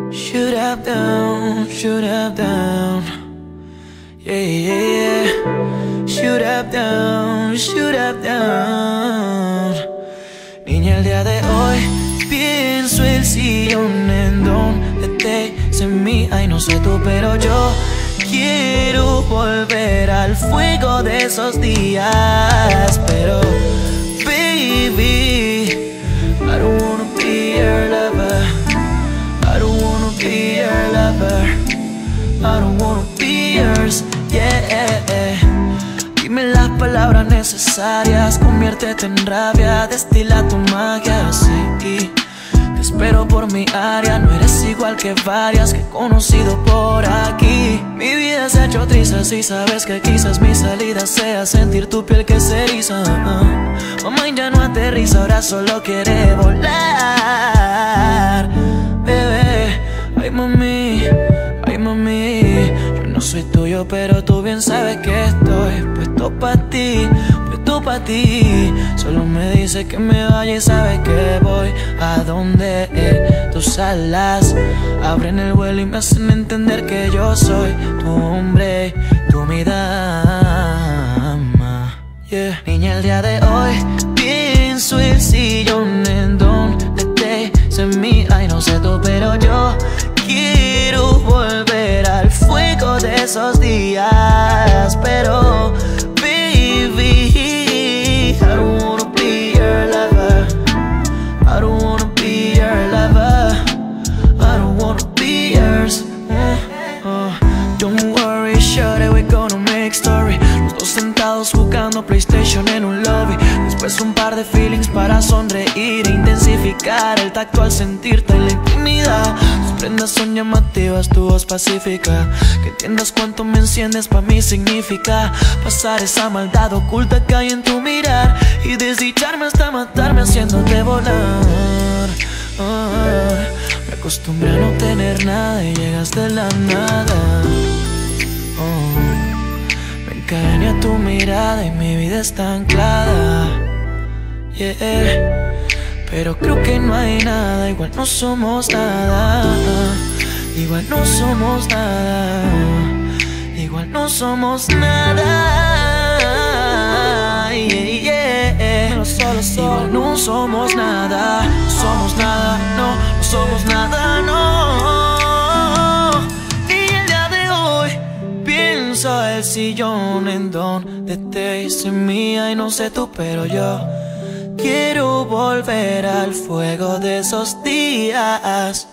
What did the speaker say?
Shoot up down, shoot up down. Yeah, yeah, yeah. Shoot up down, shoot up down. Niña, el día de hoy pienso el sillón en donde te hice mía. Ay, no sé tú, pero yo quiero volver al fuego de esos días. Pero, baby, I don't wanna be your lover. I don't wanna be your lover. I don't wanna be yours, yeah. Dime las palabras necesarias, conviértete en rabia, destila tu magia, sí. Te espero por mi área, no eres igual que varias que he conocido por aquí. Mi vida se ha hecho trizas y sabes que quizás mi salida sea sentir tu piel que se eriza. Mamá ya no aterriza, ahora solo quiere volar. Bebé, ay mami, yo no soy tuyo, pero tú bien sabes que estoy puesto pa' ti, puesto pa' ti. Solo me dice que me vaya y sabes que voy a donde tus alas abren el vuelo y me hacen entender que yo soy tu hombre, tú mi dama, yeah. Niña, el día de hoy pienso el sillón en donde te hice mía. Ay, no sé tú, pero yo quiero volver al fuego de esos días. Pero, baby, I don't wanna be your lover. I don't wanna be your lover. I don't wanna be yours. Don't worry, shorty, we're gonna make story. Los dos sentados jugando PlayStation en un lobby. Después un par de feelings para sonreír e intensificar el tacto al sentirte en la intimidad. Tus prendas son llamativas, tu voz pacífica. Que entiendas cuánto me enciendes pa' mí significa pasar esa maldad oculta que hay en tu mirar y desdicharme hasta matarme haciéndote volar. Me acostumbré a no tener nada y llegas de la nada. Me encadené a tu mirada y mi vida está anclada, yeah. Pero creo que no hay nada, igual no somos nada. Igual no somos nada. Igual no somos nada, yeah. Igual no somos nada. Somos nada, no somos nada, no. Y el día de hoy pienso el sillón en donde te hice mía. Y no sé tú, pero yo quiero volver al fuego de esos días.